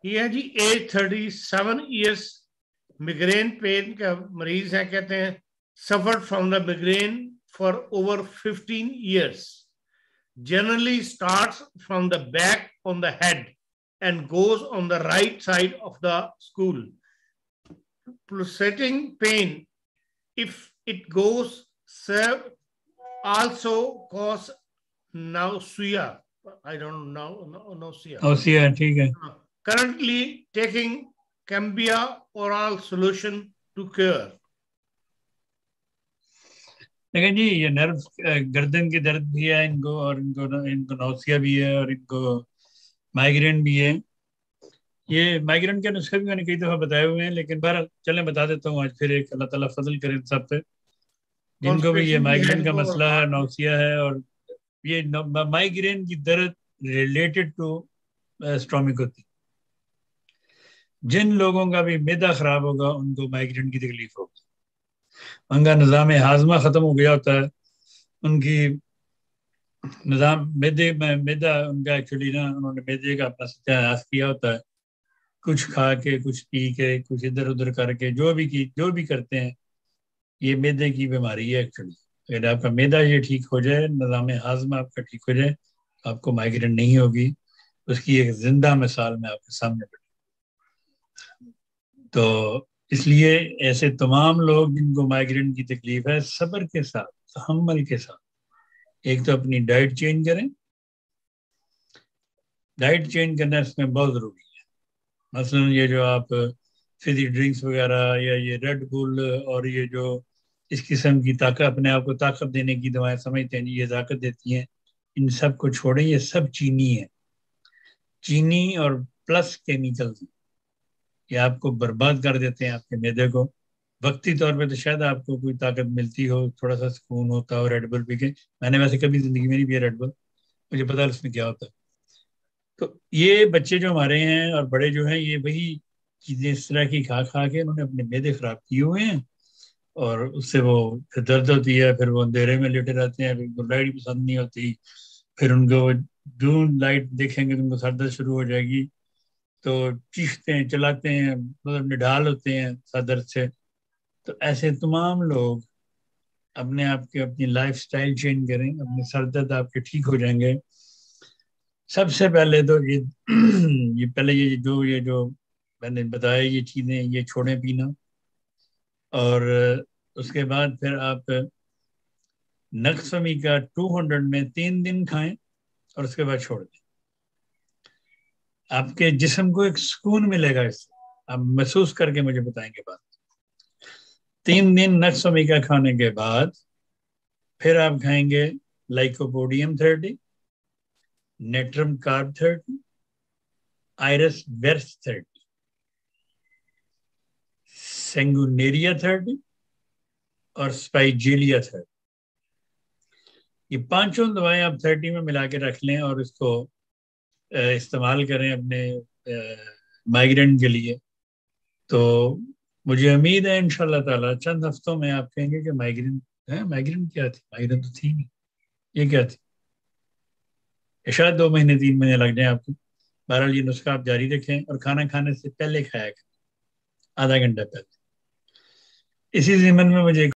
یہ ہے جی ایج 37 ایئرس مائگرین پین کا مریض ہے. کہتے ہیں suffered from the migraine for over 15 years. Generally starts from the back on the head and goes on the right side of the skull. Pulsating pain, if it goes, also cause nausea. I don't know, nausea. nausea, ٹھیک ہے. Currently taking Cambia oral solution to cure. لیکن جی یہ نرو گردن کی درد بھی ہے ان کو، اور ان کو نوسیا بھی ہے، اور ان کو مائگرین بھی ہے. یہ مائگرین کے نسخے بھی میں نے کئی دفعہ بتائے ہوئے ہیں، لیکن بہرحال چلیں بتا دیتا ہوں آج پھر ایک. اللہ تعالیٰ فضل کرے سب پہ جن کو بھی یہ مائگرین کا مسئلہ ہے، نوسیا ہے، اور یہ مائگرین کی درد ریلیٹڈ ٹو اسٹامک ہوتی. جن لوگوں کا بھی معدہ خراب ہوگا ان کو مائگرین کی تکلیف ہوگی. ان کا نظام ہاضمہ ختم ہو گیا ہوتا ہے، ان کی نظام معدہ ان کا ایکچولی نا، انہوں نے معدے کا اپنا ستیہ ناش کیا ہوتا ہے، کچھ کھا کے، کچھ پی کے، کچھ ادھر ادھر کر کے، جو بھی کرتے ہیں. یہ معدے کی بیماری ہے ایکچولی. اگر آپ کا معدہ یہ ٹھیک ہو جائے، نظام ہاضمہ آپ کا ٹھیک ہو جائے، آپ کو مائگرین نہیں ہوگی. اس کی ایک زندہ مثال میں آپ کے سامنے بیٹھی. تو اس لیے ایسے تمام لوگ جن کو مائگرین کی تکلیف ہے، صبر کے ساتھ، تحمل کے ساتھ، ایک تو اپنی ڈائٹ چینج کریں. ڈائٹ چینج کرنا اس میں بہت ضروری ہے. مثلا یہ جو آپ فزی ڈرنکس وغیرہ، یا یہ ریڈ بل، اور یہ جو اس قسم کی طاقت، اپنے آپ کو طاقت دینے کی دوائیں سمجھتے ہیں یہ طاقت دیتی ہیں، ان سب کو چھوڑیں. یہ سب چینی ہے، چینی اور پلس کیمیکلز. یہ آپ کو برباد کر دیتے ہیں، آپ کے معدے کو. وقتی طور پہ تو شاید آپ کو کوئی طاقت ملتی ہو، تھوڑا سا سکون ہوتا ہو ریڈ بل پی کے. میں نے ویسے کبھی زندگی میں نہیں پیا ریڈ بل، مجھے پتا اس میں کیا ہوتا ہے. تو یہ بچے جو ہمارے ہیں اور بڑے جو ہیں، یہ وہی چیزیں اس طرح کی کھا کے انہوں نے اپنے معدے خراب کیے ہوئے ہیں، اور اس سے وہ پھر درد ہوتی ہے، پھر وہ اندھیرے میں لیٹے رہتے ہیں، پھر ان کو لائٹ پسند نہیں ہوتی، پھر ان کو جو لائٹ دیکھیں گے تو ان کو سر درد شروع ہو جائے گی، تو چیختے ہیں، چلاتے ہیں، مطلب نڈھال ہوتے ہیں سر درد سے. تو ایسے تمام لوگ اپنے آپ کے اپنی لائف سٹائل چینج کریں، اپنے سر درد آپ کے ٹھیک ہو جائیں گے. سب سے پہلے تو یہ جو میں نے بتایا یہ چیزیں، یہ چھوڑیں پینا. اور اس کے بعد پھر آپ نقصمی کا 200 میں 3 دن کھائیں، اور اس کے بعد چھوڑ دیں. آپ کے جسم کو ایک سکون ملے گا اس سے، آپ محسوس کر کے مجھے بتائیں گے بات. 3 دن نقصمی کا کھانے کے بعد پھر آپ کھائیں گے لائکوپوڈیم 30، نیٹرم کارب 30، آئرس ویرس 30، سینگونیریا 30 اور اسپائجیلیا 30. یہ 5 دوائیں آپ 30 میں ملا کے رکھ لیں، اور اس کو استعمال کریں اپنے مائگرین کے لیے. تو مجھے امید ہے انشاءاللہ تعالی چند ہفتوں میں آپ کہیں گے کہ مائگرین کیا تھی؟ مائگرین تو تھی نہیں، یہ کیا تھی؟ شاید 2 مہینے 3 مہینے لگ جائیں آپ کو. بہرحال یہ نسخہ آپ جاری رکھیں، اور کھانا کھانے سے پہلے کھایا کریں، آدھا گھنٹہ پہلے. اسی ضمن میں مجھے